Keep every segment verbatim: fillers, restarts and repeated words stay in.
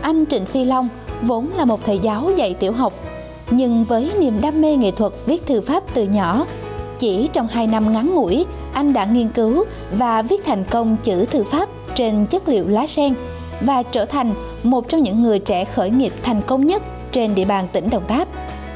Anh Trịnh Phi Long vốn là một thầy giáo dạy tiểu học, nhưng với niềm đam mê nghệ thuật viết thư pháp từ nhỏ, chỉ trong hai năm ngắn ngủi, anh đã nghiên cứu và viết thành công chữ thư pháp trên chất liệu lá sen và trở thành một trong những người trẻ khởi nghiệp thành công nhất trên địa bàn tỉnh Đồng Tháp.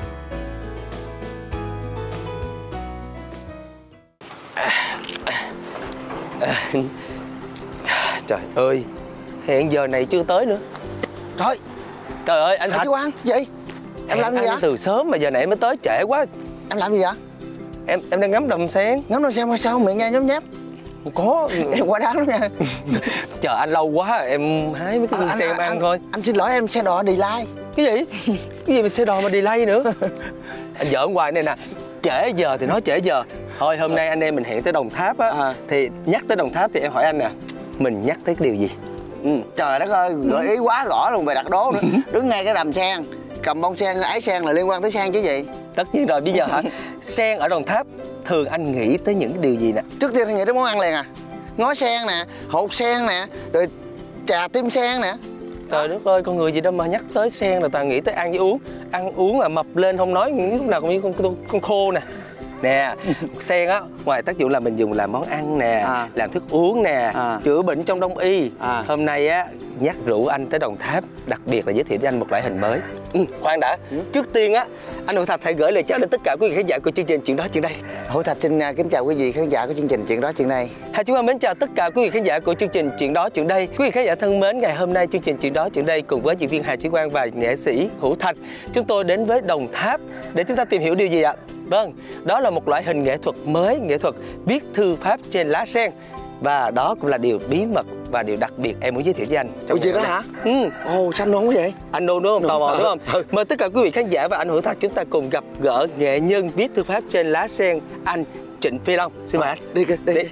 Trời ơi, hẹn giờ này chưa tới nữa. Trời Trời ơi, anh Thạch. Chú Quang, gì? Em hẹn làm gì anh vậy? từ sớm mà giờ này em mới tới trễ quá. Em làm gì vậy? Em em đang ngắm đầm sen. Ngắm đầm sen mà sao miệng nghe nhấm nháp? Không có. Em quá đáng lắm nha. Chờ anh lâu quá, em hái mấy cái à, sen em ăn anh, thôi. Anh xin lỗi, em xe đò delay. Cái gì? Cái gì mà xe đò mà delay nữa? Anh giỡn hoài này nè. Trễ giờ thì nói trễ giờ. Thôi hôm nay anh em mình hẹn tới Đồng Tháp á, à. Thì nhắc tới Đồng Tháp thì em hỏi anh nè, mình nhắc tới cái điều gì? Ừ. Trời đất ơi, gợi ý quá rõ luôn về đặt đố nữa. Đứng ngay cái đầm sen, cầm bông sen, ái sen là liên quan tới sen chứ gì? Tất nhiên rồi, bây giờ hả? Sen ở Đồng Tháp thường anh nghĩ tới những cái điều gì nè? Trước tiên anh nghĩ tới món ăn liền à. Ngó sen nè, hột sen nè, rồi trà tim sen nè. Trời đất ơi, con người gì đâu mà nhắc tới sen là toàn nghĩ tới ăn với uống. Ăn uống là mập lên không nói, lúc nào cũng như con, con, con khô nè. Nè, sen á, ngoài tác dụng là mình dùng làm món ăn nè, à. làm thức uống nè, à. chữa bệnh trong đông y. à. Hôm nay á, nhắc rủ anh tới Đồng Tháp, đặc biệt là giới thiệu cho anh một loại hình mới. ừ, Khoan đã, ừ. trước tiên á, anh Hữu Thạch hãy gửi lời chào đến tất cả quý vị khán giả của chương trình Chuyện Đó Chuyện Đây. Hữu Thạch xin kính chào quý vị khán giả của chương trình Chuyện Đó Chuyện Đây. Hai chúng ta mến chào tất cả quý vị khán giả của chương trình Chuyện Đó Chuyện Đây. Quý vị khán giả thân mến, ngày hôm nay chương trình Chuyện Đó Chuyện Đây cùng với diễn viên Hà Chí Quang và nghệ sĩ Hữu Thạch, chúng tôi đến với Đồng Tháp để chúng ta tìm hiểu điều gì ạ? Vâng, đó là một loại hình nghệ thuật mới, nghệ thuật viết thư pháp trên lá sen. Và đó cũng là điều bí mật và điều đặc biệt em muốn giới thiệu với anh. Ủa gì đó hả? Ừ. Ồ, sao anh nôn quá vậy? Anh nôn đúng không? Tò mò đúng không? Ừ. Mời tất cả quý vị khán giả và anh Hữu Thạch chúng ta cùng gặp gỡ nghệ nhân viết thư pháp trên lá sen, anh Trịnh Phi Long. Xin mời anh. Đi kìa, đi, đi.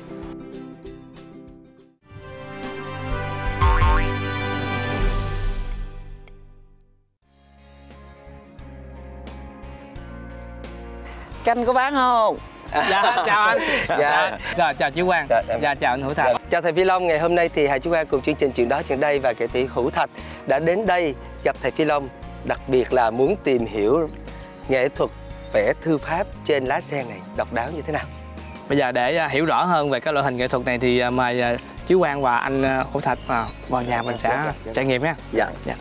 Chanh có bán không? Dạ, chào anh. Dạ. Dạ. Rồi, chào chú Quang. Dạ, dạ, chào anh Hữu Thạch. Dạ. Chào thầy Phi Long, ngày hôm nay thì Hà Chí Quang cùng chương trình Chuyện Đó Chuyện Đây và nghệ sĩ Hữu Thạch đã đến đây gặp thầy Phi Long, đặc biệt là muốn tìm hiểu nghệ thuật vẽ thư pháp trên lá sen này độc đáo như thế nào. Bây giờ để hiểu rõ hơn về cái loại hình nghệ thuật này thì mời chú Quang và anh Hữu Thạch vào nhà mình sẽ dạ, dạ. trải nghiệm ha. Dạ. dạ.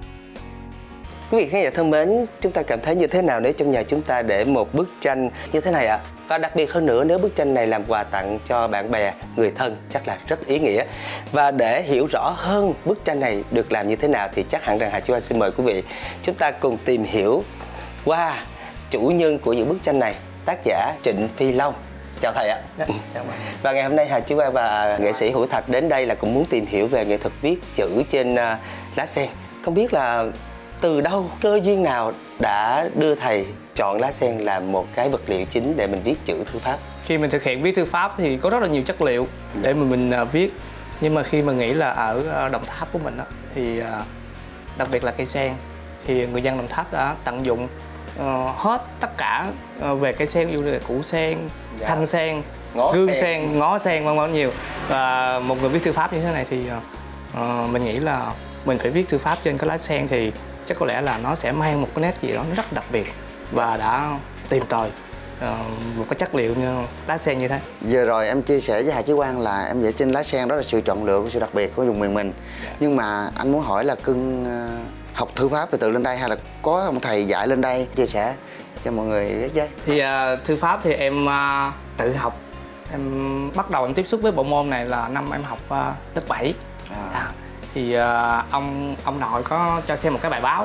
Quý vị khán giả thân mến, chúng ta cảm thấy như thế nào nếu trong nhà chúng ta để một bức tranh như thế này ạ? À? Và đặc biệt hơn nữa nếu bức tranh này làm quà tặng cho bạn bè, người thân chắc là rất ý nghĩa. Và để hiểu rõ hơn bức tranh này được làm như thế nào thì chắc hẳn rằng Hà Chí Quang xin mời quý vị chúng ta cùng tìm hiểu qua chủ nhân của những bức tranh này, tác giả Trịnh Phi Long. Chào thầy ạ. Dạ, chào bạn. Và ngày hôm nay Hà Chí Quang và nghệ sĩ Hữu Thạch đến đây là cũng muốn tìm hiểu về nghệ thuật viết chữ trên lá sen. Không biết là từ đâu, cơ duyên nào đã đưa thầy chọn lá sen làm một cái vật liệu chính để mình viết chữ thư pháp? Khi mình thực hiện viết thư pháp thì có rất là nhiều chất liệu để mà mình viết. Nhưng mà khi mà nghĩ là ở Đồng Tháp của mình đó, thì đặc biệt là cây sen, thì người dân Đồng Tháp đã tận dụng uh, hết tất cả uh, về cây sen, như là củ sen, dạ. thanh sen, ngó gương sen, sen ngó sen, vân vân nhiều. Và một người viết thư pháp như thế này thì uh, mình nghĩ là mình phải viết thư pháp trên cái lá sen thì chắc có lẽ là nó sẽ mang một cái nét gì đó rất đặc biệt, và đã tìm tòi uh, một cái chất liệu như lá sen như thế. Giờ rồi em chia sẻ với Hà Chí Quang là em vẽ trên lá sen đó là sự chọn lựa của sự đặc biệt của vùng miền mình. Nhưng mà anh muốn hỏi là cưng uh, học thư pháp rồi tự lên đây hay là có một thầy dạy lên đây chia sẻ cho mọi người biết với? Thì uh, thư pháp thì em uh, tự học. Em bắt đầu em tiếp xúc với bộ môn này là năm em học uh, lớp bảy. À. À, thì uh, ông ông nội có cho xem một cái bài báo.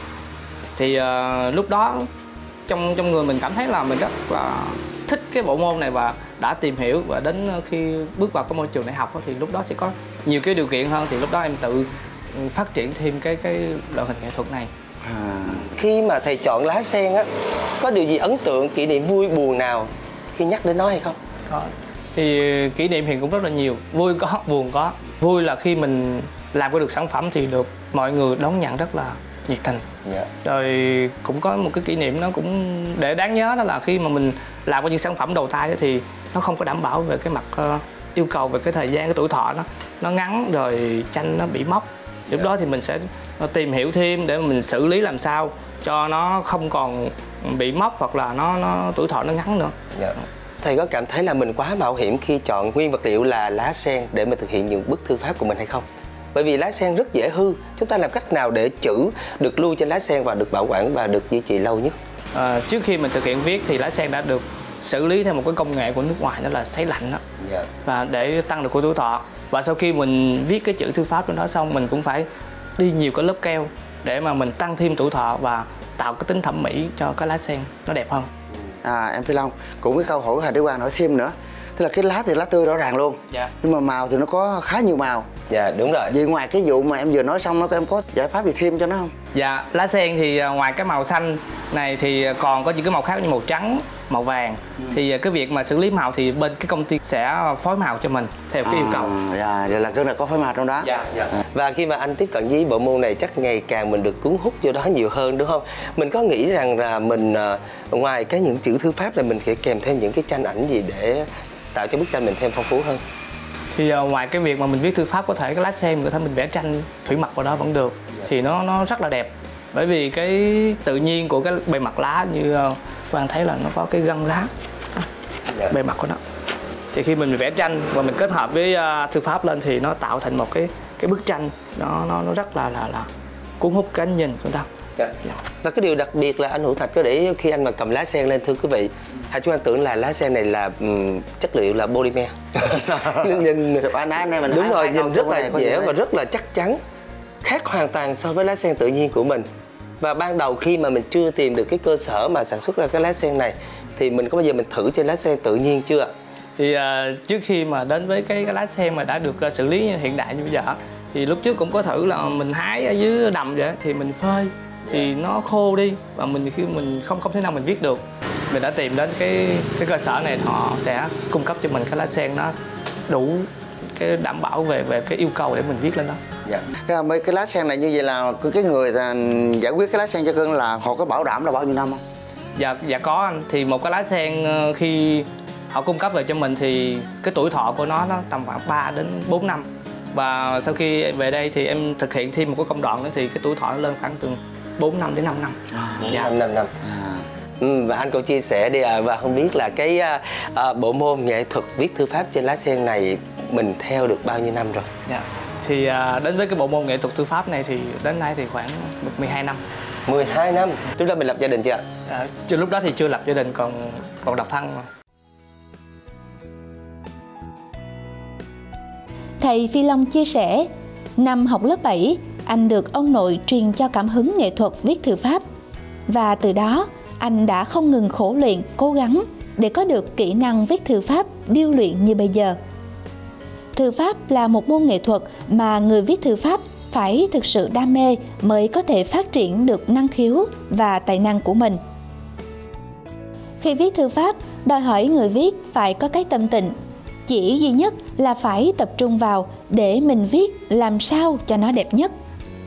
Thì uh, lúc đó trong trong người mình cảm thấy là mình rất là thích cái bộ môn này và đã tìm hiểu, và đến khi bước vào cái môi trường đại học thì lúc đó sẽ có nhiều cái điều kiện hơn, thì lúc đó em tự phát triển thêm cái cái loại hình nghệ thuật này. À. Khi mà thầy chọn lá sen á, có điều gì ấn tượng, kỷ niệm vui buồn nào khi nhắc đến nó hay không? Có. Thì kỷ niệm thì cũng rất là nhiều, vui có, buồn có. Vui là khi mình làm có được sản phẩm thì được mọi người đón nhận rất là nhiệt tình. Yeah. Rồi cũng có một cái kỷ niệm nó cũng để đáng nhớ, đó là khi mà mình làm có những sản phẩm đầu tay thì nó không có đảm bảo về cái mặt uh, yêu cầu về cái thời gian, cái tuổi thọ nó nó ngắn, rồi tranh nó bị mốc, Lúc đó thì mình sẽ tìm hiểu thêm để mình xử lý làm sao cho nó không còn bị mốc hoặc là nó nó tuổi thọ nó ngắn nữa. Dạ. Thầy có cảm thấy là mình quá mạo hiểm khi chọn nguyên vật liệu là lá sen để mà thực hiện những bức thư pháp của mình hay không? Bởi vì lá sen rất dễ hư, chúng ta làm cách nào để chữ được lưu trên lá sen và được bảo quản và được duy trì lâu nhất? À, trước khi mình thực hiện viết thì lá sen đã được xử lý theo một cái công nghệ của nước ngoài, đó là sấy lạnh đó. Dạ. Và để tăng được tuổi thọ. Và sau khi mình viết cái chữ thư pháp lên đó xong, mình cũng phải đi nhiều cái lớp keo để mà mình tăng thêm tuổi thọ và tạo cái tính thẩm mỹ cho cái lá sen nó đẹp hơn. À, em Phi Long cũng cái câu hỏi của Hà Đức Quang nói thêm nữa, tức là cái lá thì lá tươi rõ ràng luôn, dạ. nhưng mà màu thì nó có khá nhiều màu. Dạ đúng rồi. Vậy ngoài cái vụ mà em vừa nói xong, nó em có giải pháp gì thêm cho nó không? Dạ, lá sen thì ngoài cái màu xanh này thì còn có những cái màu khác như màu trắng, màu vàng. Ừ. Thì cái việc mà xử lý màu thì bên cái công ty sẽ phối màu cho mình theo cái à, yêu cầu. Dạ, vậy là cứ là có phối màu trong đó. Dạ, dạ. À. Và khi mà anh tiếp cận với bộ môn này chắc ngày càng mình được cuốn hút vô đó nhiều hơn đúng không? Mình có nghĩ rằng là mình ngoài cái những chữ thư pháp này mình sẽ kèm thêm những cái tranh ảnh gì để tạo cho bức tranh mình thêm phong phú hơn? Thì uh, ngoài cái việc mà mình viết thư pháp, có thể cái lá sen mình có thể mình vẽ tranh thủy mặc vào đó vẫn được. Dạ. Thì nó nó rất là đẹp. Bởi vì cái tự nhiên của cái bề mặt lá như uh, Phan thấy là nó có cái gân lá. Dạ. Bề mặt của nó. Thì khi mình vẽ tranh và mình kết hợp với uh, thư pháp lên thì nó tạo thành một cái cái bức tranh nó nó nó rất là là là cuốn hút cái ánh nhìn của chúng ta. Dạ. Dạ. Và cái điều đặc biệt là anh Hữu Thạch có để khi anh mà cầm lá sen lên, thưa quý vị, Hà chúng anh tưởng là lá sen này là um, chất liệu là polymer. Nhìn anh anh em mình đúng rồi, nhìn rất là dễ và đấy. rất là chắc chắn, khác hoàn toàn so với lá sen tự nhiên của mình. Và ban đầu khi mà mình chưa tìm được cái cơ sở mà sản xuất ra cái lá sen này thì mình có bao giờ mình thử trên lá sen tự nhiên chưa? Thì uh, trước khi mà đến với cái, cái lá sen mà đã được uh, xử lý hiện đại như bây giờ thì lúc trước cũng có thử là mình hái ở dưới đầm vậy thì mình phơi thì nó khô đi và mình khi mình không không thể nào mình viết được. Mình đã tìm đến cái cái cơ sở này, họ sẽ cung cấp cho mình cái lá sen nó đủ cái đảm bảo về về cái yêu cầu để mình viết lên đó. Dạ. Cái, mấy cái lá sen này như vậy là cái người giải quyết cái lá sen cho cưng là họ có bảo đảm là bao nhiêu năm không? Dạ dạ có anh. Thì một cái lá sen khi họ cung cấp về cho mình thì cái tuổi thọ của nó nó tầm khoảng ba đến bốn năm. Và sau khi về đây thì em thực hiện thêm một cái công đoạn nữa thì cái tuổi thọ nó lên khoảng từ bốn năm đến năm năm. À, dạ. năm năm năm. À. Ừ, và anh cũng chia sẻ đi à, và không biết là cái à, bộ môn nghệ thuật viết thư pháp trên lá sen này mình theo được bao nhiêu năm rồi? Dạ. Thì à, đến với cái bộ môn nghệ thuật thư pháp này thì đến nay thì khoảng mười hai năm. mười hai năm. Lúc đó mình lập gia đình chưa? À, lúc đó thì chưa lập gia đình, còn còn độc thân mà. Thầy Phi Long chia sẻ, năm học lớp bảy, anh được ông nội truyền cho cảm hứng nghệ thuật viết thư pháp. Và từ đó, anh đã không ngừng khổ luyện, cố gắng để có được kỹ năng viết thư pháp điêu luyện như bây giờ. Thư pháp là một môn nghệ thuật mà người viết thư pháp phải thực sự đam mê mới có thể phát triển được năng khiếu và tài năng của mình. Khi viết thư pháp, đòi hỏi người viết phải có cái tâm tịnh. Chỉ duy nhất là phải tập trung vào để mình viết làm sao cho nó đẹp nhất.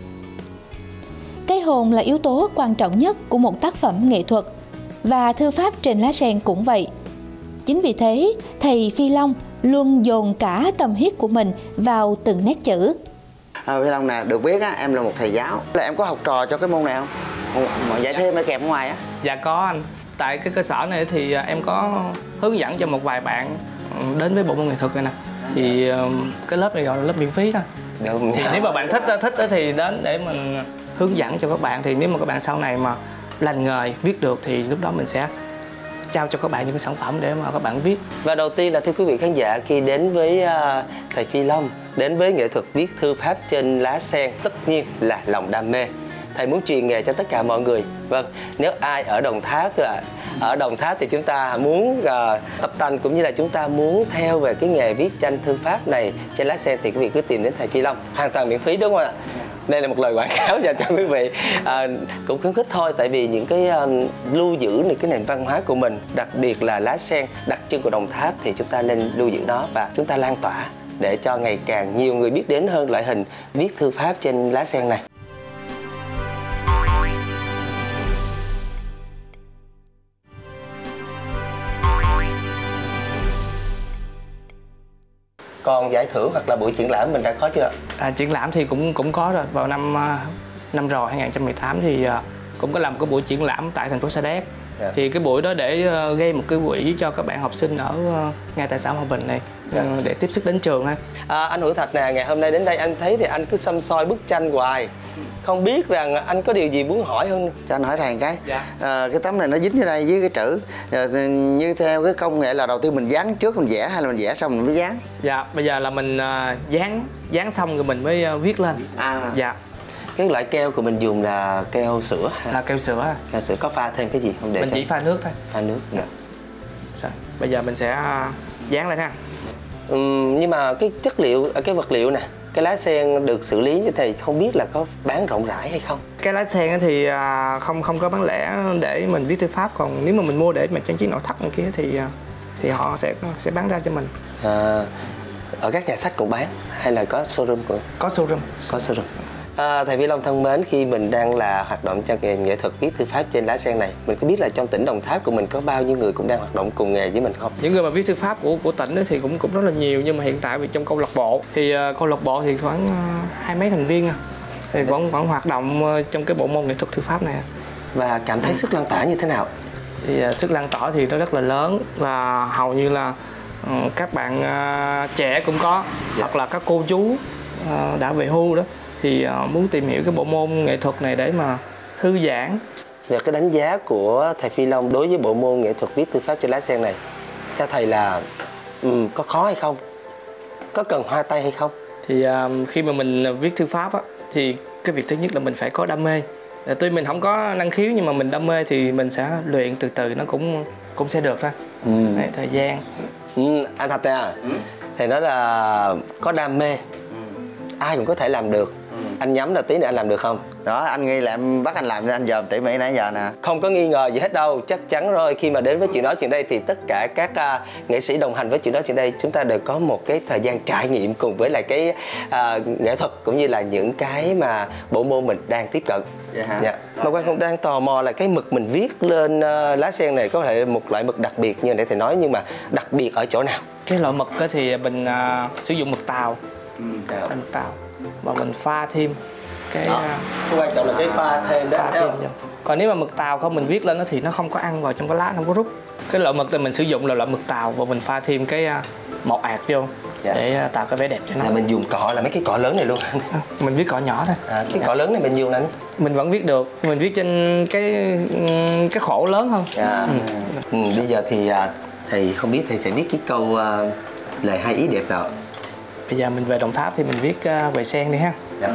Cái hồn là yếu tố quan trọng nhất của một tác phẩm nghệ thuật, và thư pháp trên lá sen cũng vậy. Chính vì thế, thầy Phi Long luôn dồn cả tâm huyết của mình vào từng nét chữ. À, Phi Long nè, được biết á, em là một thầy giáo, là em có học trò cho cái môn này không? Mà dạy thêm ở kèm ở ngoài á? Dạ có anh. Tại cái cơ sở này thì em có hướng dẫn cho một vài bạn đến với bộ môn nghệ thuật này nè. Thì cái lớp này gọi là lớp miễn phí thôi. Đúng. Thì nếu mà bạn thích thích thì đến để mình hướng dẫn cho các bạn. Thì nếu mà các bạn sau này mà lành nghề viết được thì lúc đó mình sẽ trao cho các bạn những cái sản phẩm để mà các bạn viết. Và đầu tiên là thưa quý vị khán giả, khi đến với uh, thầy Phi Long, đến với nghệ thuật viết thư pháp trên lá sen, tất nhiên là lòng đam mê. Thầy muốn truyền nghề cho tất cả mọi người. Vâng, nếu ai ở Đồng Tháp thôi ạ. Ở Đồng Tháp thì chúng ta muốn uh, tập tành cũng như là chúng ta muốn theo về cái nghề viết tranh thư pháp này trên lá sen thì quý vị cứ tìm đến thầy Phi Long, hoàn toàn miễn phí đúng không ạ? Đây là một lời quảng cáo dành cho quý vị. À, cũng khuyến khích thôi, tại vì những cái um, lưu giữ này cái nền văn hóa của mình, đặc biệt là lá sen đặc trưng của Đồng Tháp thì chúng ta nên lưu giữ nó và chúng ta lan tỏa để cho ngày càng nhiều người biết đến hơn loại hình viết thư pháp trên lá sen này. còn giải thưởng hoặc là buổi triển lãm mình đã có chưa? À, triển lãm thì cũng cũng có rồi. Vào năm năm rồi hai không một tám thì cũng có làm một cái buổi triển lãm tại thành phố Sa Đéc. Yeah. Thì cái buổi đó để gây một cái quỹ cho các bạn học sinh ở ngay tại xã Hòa Bình này. Yeah. Để tiếp sức đến trường ha. À, anh Hữu Thạch nè, ngày hôm nay đến đây anh thấy thì anh cứ xăm soi bức tranh hoài. Không biết rằng anh có điều gì muốn hỏi không? Cho anh hỏi thầy cái. Dạ. À, cái tấm này nó dính ở đây với cái chữ. À, như theo cái công nghệ là đầu tiên mình dán trước mình vẽ hay là mình vẽ xong mình mới dán? Dạ, bây giờ là mình uh, dán dán xong rồi mình mới uh, viết lên. À. Dạ. Cái loại keo của mình dùng là keo sữa hay? Là keo sữa. Keo sữa có pha thêm cái gì không để mình cho... chỉ pha nước thôi. Pha nước. Dạ. Rồi, bây giờ mình sẽ uh, dán lên ha. Uhm, nhưng mà cái chất liệu, cái vật liệu nè, cái lá sen được xử lý như thầy không biết là có bán rộng rãi hay không? Cái lá sen thì không không có bán lẻ để mình viết thư pháp, còn nếu mà mình mua để mà trang trí nội thất này kia thì thì họ sẽ sẽ bán ra cho mình. À, ở các nhà sách cũng bán hay là có showroom của? Có showroom. Có showroom. À, thầy Phi Long thân mến, khi mình đang là hoạt động trong nghề nghệ thuật viết thư pháp trên lá sen này, mình có biết là trong tỉnh Đồng Tháp của mình có bao nhiêu người cũng đang hoạt động cùng nghề với mình không? Những người mà viết thư pháp của của tỉnh thì cũng cũng rất là nhiều, nhưng mà hiện tại vì trong câu lạc bộ thì uh, câu lạc bộ thì khoảng uh, hai mấy thành viên thì vẫn vẫn hoạt động uh, trong cái bộ môn nghệ thuật thư pháp này. Và cảm thấy sức lan tỏa như thế nào? Thì uh, sức lan tỏa thì nó rất là lớn và hầu như là uh, các bạn uh, trẻ cũng có, dạ. Hoặc là các cô chú uh, đã về hưu đó thì uh, muốn tìm hiểu cái bộ môn nghệ thuật này để mà thư giãn. Về cái đánh giá của thầy Phi Long đối với bộ môn nghệ thuật viết thư pháp trên lá sen này, theo thầy là um, có khó hay không? Có cần hoa tay hay không? Thì uh, khi mà mình viết thư pháp á, thì cái việc thứ nhất là mình phải có đam mê. Tuy mình không có năng khiếu nhưng mà mình đam mê thì mình sẽ luyện từ từ, nó cũng cũng sẽ được thôi. Ừ. Đấy, thời gian. Ừ, anh Thạch nè, ừ. Thầy nói là có đam mê, ừ. Ai cũng có thể làm được. Ừ. Anh nhắm là tí nữa anh làm được không? Đó, anh nghĩ là em bắt anh làm nên anh dòm tỉ mỉ nãy giờ nè. Không có nghi ngờ gì hết đâu, chắc chắn rồi. Khi mà đến với Chuyện Đó Chuyện Đây thì tất cả các uh, nghệ sĩ đồng hành với Chuyện Đó Chuyện Đây, chúng ta đều có một cái thời gian trải nghiệm cùng với lại cái uh, nghệ thuật cũng như là những cái mà bộ môn mình đang tiếp cận. Dạ. Dạ. Mà Quang cũng đang tò mò là cái mực mình viết lên uh, lá sen này có thể một loại mực đặc biệt như nãy thầy nói, nhưng mà đặc biệt ở chỗ nào? Cái loại mực thì mình uh, sử dụng mực tàu. Ừ, mực tàu mà mình pha thêm cái đó. Cái quan trọng là cái pha thêm đó. Pha thêm còn nếu mà mực tàu không mình viết lên đó thì nó không có ăn vào trong cái lá, không có rút. Cái loại mực thì mình sử dụng là loại mực tàu và mình pha thêm cái màu ạt vô. Dạ. Để tạo cái vẻ đẹp cho nó. Là mình dùng cọ là mấy cái cọ lớn này luôn. À, mình viết cọ nhỏ thôi. À, cái dạ. Cọ lớn này mình dùng là mình vẫn viết được, mình viết trên cái cái khổ lớn hơn. Dạ. Ừ. Ừ, bây giờ thì thầy không biết thầy sẽ viết cái câu uh, lời hai ý đẹp nào. Bây giờ mình về Đồng Tháp thì mình viết uh, về sen đi ha. Dạ.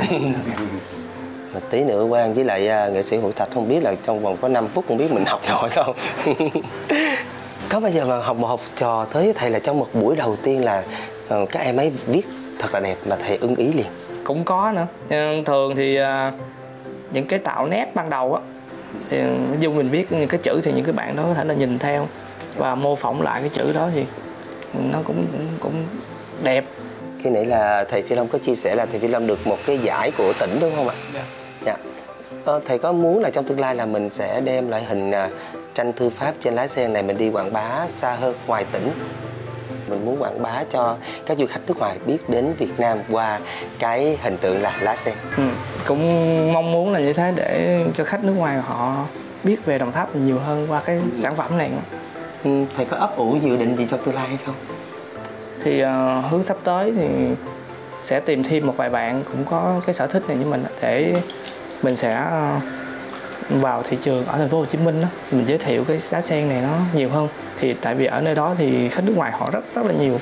Mà tí nữa Quang với lại uh, nghệ sĩ Hữu Thạch không biết là trong vòng có năm phút không biết mình học nổi không. Có bao giờ mà học một học trò tới với thầy là trong một buổi đầu tiên là uh, các em ấy viết thật là đẹp mà thầy ưng ý liền? Cũng có nữa. Thường thì uh, những cái tạo nét ban đầu á, thì dù mình viết những cái chữ thì những cái bạn đó có thể là nhìn theo và mô phỏng lại cái chữ đó thì nó cũng cũng, cũng đẹp. Khi nãy là thầy Phi Long có chia sẻ là thầy Phi Long được một cái giải của tỉnh đúng không ạ? Dạ. Dạ. Ờ, thầy có muốn là trong tương lai là mình sẽ đem loại hình uh, tranh thư pháp trên lá sen này mình đi quảng bá xa hơn ngoài tỉnh? Mình muốn quảng bá cho các du khách nước ngoài biết đến Việt Nam qua cái hình tượng là lá sen. Ừ, cũng mong muốn là như thế để cho khách nước ngoài họ biết về Đồng Tháp nhiều hơn qua cái sản phẩm này. Ừ, thầy có ấp ủ dự định gì trong tương lai hay không? Thì uh, hướng sắp tới thì sẽ tìm thêm một vài bạn cũng có cái sở thích này như mình để mình sẽ uh, vào thị trường ở thành phố Hồ Chí Minh đó, mình giới thiệu cái lá sen này nó nhiều hơn. Thì tại vì ở nơi đó thì khách nước ngoài họ rất rất là nhiều.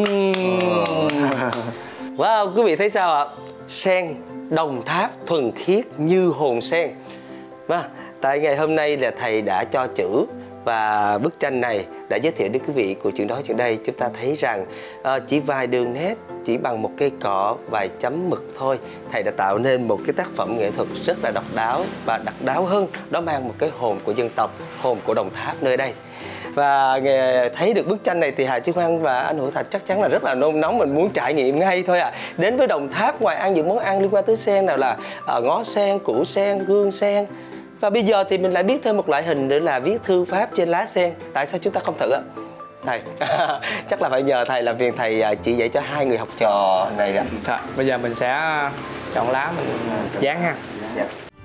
Wow, quý vị thấy sao ạ? Sen Đồng Tháp thuần khiết như hồn sen. Và tại ngày hôm nay là thầy đã cho chữ và bức tranh này đã giới thiệu đến quý vị của Chuyện Đó Chuyện Đây. Chúng ta thấy rằng uh, chỉ vài đường nét, chỉ bằng một cây cọ, vài chấm mực thôi, thầy đã tạo nên một cái tác phẩm nghệ thuật rất là độc đáo. Và độc đáo hơn, đó mang một cái hồn của dân tộc, hồn của Đồng Tháp nơi đây. Và thấy được bức tranh này thì Hà Chí Quang và anh Hữu Thạch chắc chắn là rất là nôn nóng, mình muốn trải nghiệm ngay thôi à. Đến với Đồng Tháp, ngoài ăn những món ăn liên quan tới sen nào là uh, ngó sen, củ sen, gương sen. Và bây giờ thì mình lại biết thêm một loại hình nữa là viết thư pháp trên lá sen. Tại sao chúng ta không thử ạ? thầy. Chắc là phải nhờ thầy làm phiền thầy chỉ dạy cho hai người học trò này ạ. Rồi, bây giờ mình sẽ chọn lá mình dán ha. Dạ.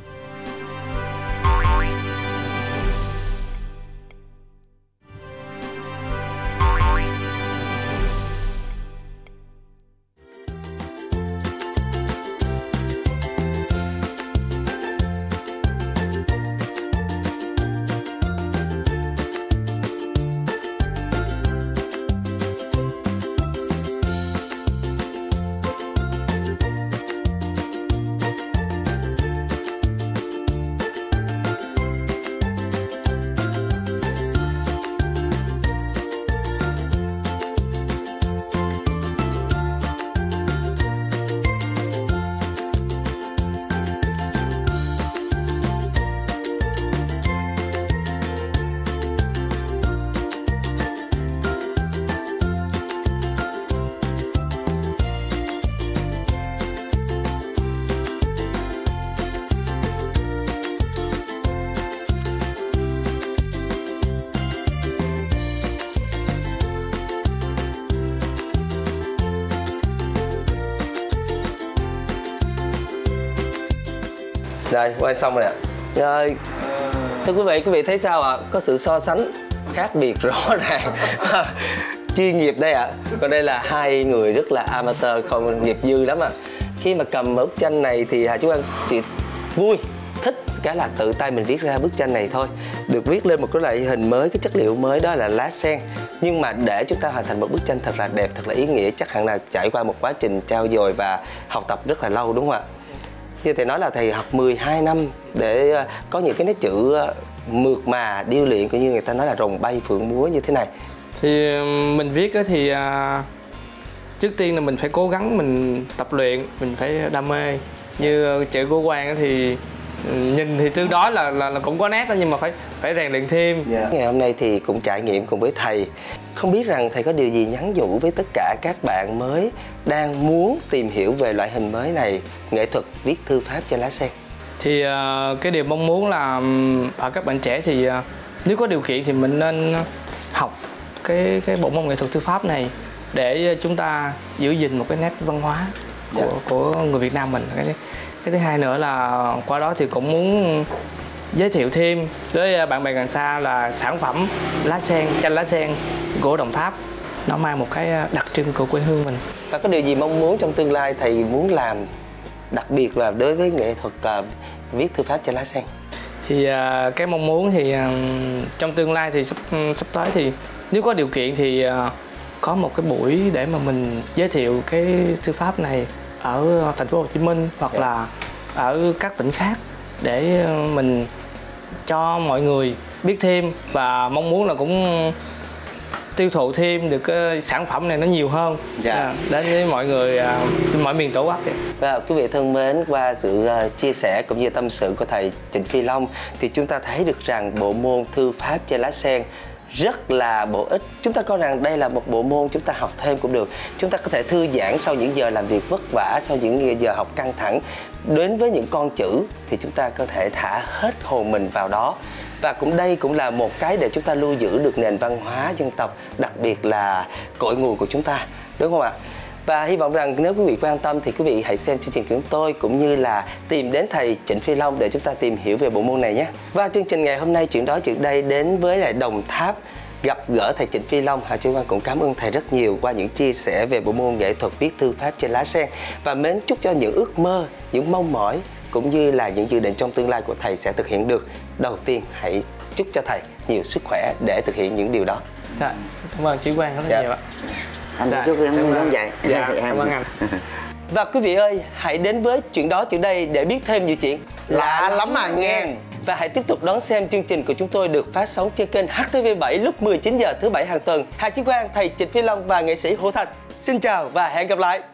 Rồi, quay xong rồi ạ. Rồi, thưa quý vị, quý vị thấy sao ạ? Có sự so sánh khác biệt rõ ràng. Chuyên nghiệp đây ạ. Còn đây là hai người rất là amateur, không nghiệp dư lắm ạ. Khi mà cầm bức tranh này thì Hà Chí Quang chỉ vui, thích cái là tự tay mình viết ra bức tranh này thôi. Được viết lên một cái loại hình mới, cái chất liệu mới đó là lá sen. Nhưng mà để chúng ta hoàn thành một bức tranh thật là đẹp, thật là ý nghĩa, chắc hẳn là trải qua một quá trình trau dồi và học tập rất là lâu, đúng không ạ? Như thầy nói là thầy học mười hai năm để có những cái nét chữ mượt mà, điêu luyện, cũng như người ta nói là rồng bay phượng múa như thế này. Thì mình viết thì trước tiên là mình phải cố gắng mình tập luyện, mình phải đam mê. Như chữ của Quang thì nhìn thì tương đối là, là là cũng có nét đó, nhưng mà phải phải rèn luyện thêm. Yeah. Ngày hôm nay thì cũng trải nghiệm cùng với thầy. Không biết rằng thầy có điều gì nhắn nhủ với tất cả các bạn mới đang muốn tìm hiểu về loại hình mới này, nghệ thuật viết thư pháp trên lá sen? Thì uh, cái điều mong muốn là ở các bạn trẻ thì uh, nếu có điều kiện thì mình nên học cái cái bộ môn nghệ thuật thư pháp này để chúng ta giữ gìn một cái nét văn hóa của yeah. của người Việt Nam mình. Cái cái thứ hai nữa là qua đó thì cũng muốn giới thiệu thêm với bạn bè gần xa là sản phẩm lá sen, tranh lá sen của Đồng Tháp nó mang một cái đặc trưng của quê hương mình. Và có điều gì mong muốn trong tương lai thầy muốn làm, đặc biệt là đối với nghệ thuật uh, viết thư pháp trên lá sen? Thì uh, cái mong muốn thì uh, trong tương lai thì sắp, sắp tới thì nếu có điều kiện thì uh, có một cái buổi để mà mình giới thiệu cái thư pháp này ở thành phố Hồ Chí Minh hoặc yeah. là ở các tỉnh khác để mình cho mọi người biết thêm, và mong muốn là cũng tiêu thụ thêm được cái sản phẩm này nó nhiều hơn yeah. đến với mọi người mọi miền Tổ Quốc. Và quý vị thân mến, qua sự chia sẻ cũng như tâm sự của thầy Trịnh Phi Long thì chúng ta thấy được rằng bộ môn thư pháp trên lá sen rất là bổ ích. Chúng ta coi rằng đây là một bộ môn chúng ta học thêm cũng được. Chúng ta có thể thư giãn sau những giờ làm việc vất vả, sau những giờ học căng thẳng. Đến với những con chữ thì chúng ta có thể thả hết hồn mình vào đó. Và cũng đây cũng là một cái để chúng ta lưu giữ được nền văn hóa dân tộc, đặc biệt là cội nguồn của chúng ta, đúng không ạ? Và hy vọng rằng nếu quý vị quan tâm thì quý vị hãy xem chương trình của chúng tôi, cũng như là tìm đến thầy Trịnh Phi Long để chúng ta tìm hiểu về bộ môn này nhé. Và chương trình ngày hôm nay Chuyện Đó Chuyện Đây đến với lại Đồng Tháp gặp gỡ thầy Trịnh Phi Long. Hà Chí Quang cũng cảm ơn thầy rất nhiều qua những chia sẻ về bộ môn nghệ thuật viết thư pháp trên lá sen, và mến chúc cho những ước mơ, những mong mỏi cũng như là những dự định trong tương lai của thầy sẽ thực hiện được. Đầu tiên hãy chúc cho thầy nhiều sức khỏe để thực hiện những điều đó. Dạ, cảm ơn Chí Quang rất là dạ. nhiều ạ. Anh dạ, chúc em giống vậy. Dạ, cảm ơn anh. Và quý vị ơi, hãy đến với Chuyện Đó Chuyện Đây để biết thêm nhiều chuyện lạ lắm mà nghe. Và hãy tiếp tục đón xem chương trình của chúng tôi được phát sóng trên kênh H T V bảy lúc mười chín giờ thứ bảy hàng tuần. Hà Chí Quang, thầy Trịnh Phi Long và nghệ sĩ Hồ Thành xin chào và hẹn gặp lại.